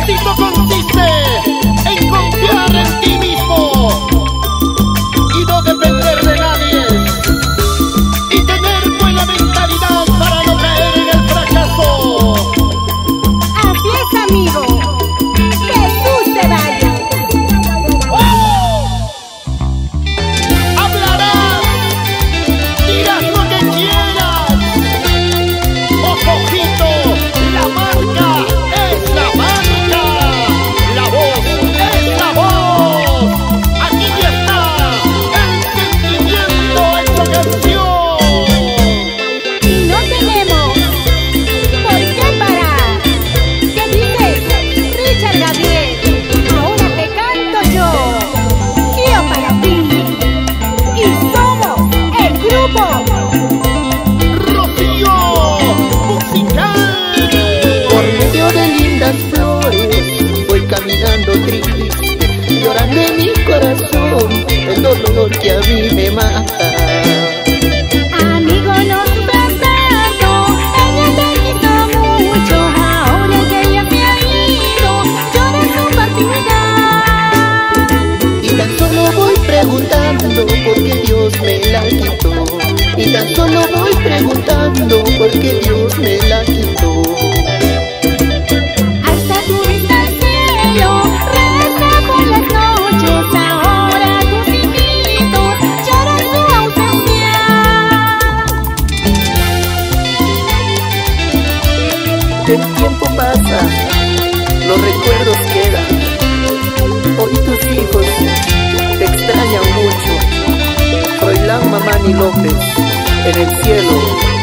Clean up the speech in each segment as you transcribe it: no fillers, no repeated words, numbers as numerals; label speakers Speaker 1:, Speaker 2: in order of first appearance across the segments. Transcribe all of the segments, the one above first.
Speaker 1: éxito consiste en confiar en ti mismo y no depender de nadie, y tener buena mentalidad para no caer en el fracaso.
Speaker 2: Así es, amigo. Jesús te vaya.
Speaker 1: Hablarás, dirás lo que quieras. Ojito, la marca es la marca. La voz es la voz. Aquí está el sentimiento hecho canción.
Speaker 2: Y no tenemos por qué parar. ¿Qué dices, Richard Gabriel? Ahora te canto yo. Guío para ti. Y somos el grupo.
Speaker 1: Rocío Musical.
Speaker 3: Por medio de lindas flores voy caminando triste, llorando en mi corazón el dolor que a mí me mata.
Speaker 2: Amigo, no sufras tanto. Ella te quiso mucho. Ahora que ella se ha ido, llora su partida.
Speaker 3: Y tan solo voy preguntando por qué Dios me la quitó. Y tan solo voy preguntando por qué Dios me la quitó.
Speaker 2: Hasta tu vista al cielo, reza por las noches. Ahora tus hijitos lloran su ausencia.
Speaker 3: El tiempo pasa, los recuerdos quedan. Hoy tus hijos te extrañan mucho. Froilán Mamani López, en el cielo.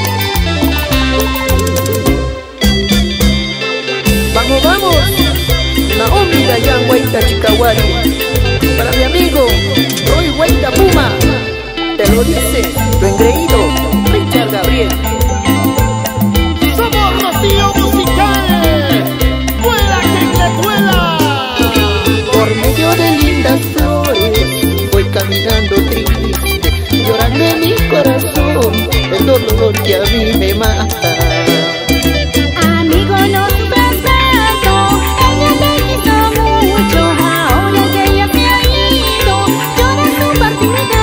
Speaker 3: ¡Vamos, vamos! Naomi Dayan Huayta Chicawari. Para mi amigo Roy Huayta Puma. Te lo dice lo engreído Richard Gabriel.
Speaker 1: Somos Rocío Musical. Vuela que te vuela.
Speaker 3: Por medio de lindas flores voy caminando triste, llorando en mi corazón el dolor que a mí me mata.
Speaker 2: Amigo, no sufras tanto. Ella te quiso mucho. Ahora que ella se ha ido, llora su partida.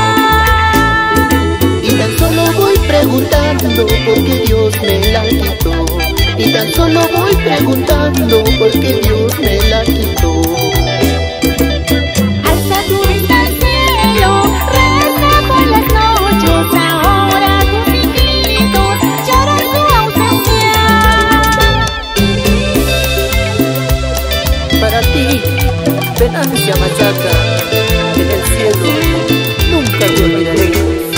Speaker 3: Y tan solo voy preguntando por qué Dios me la quitó. Y tan solo voy preguntando por qué Dios me la quitó.
Speaker 2: Hasta tu vista al cielo, reza por las noches. Ahora tus hijitos lloran su ausencia.
Speaker 3: Para ti, Venancia Machaca, en el cielo nunca te olvidaré.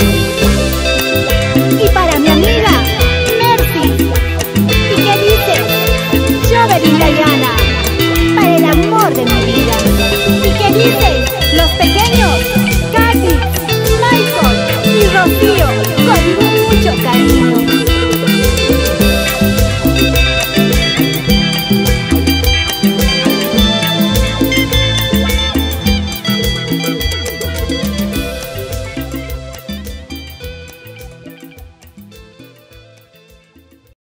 Speaker 2: Y para mi amiga, Mercy. ¿Y qué dices? Yo, Belinda Llana, para el amor de mi vida. ¿Y qué dices?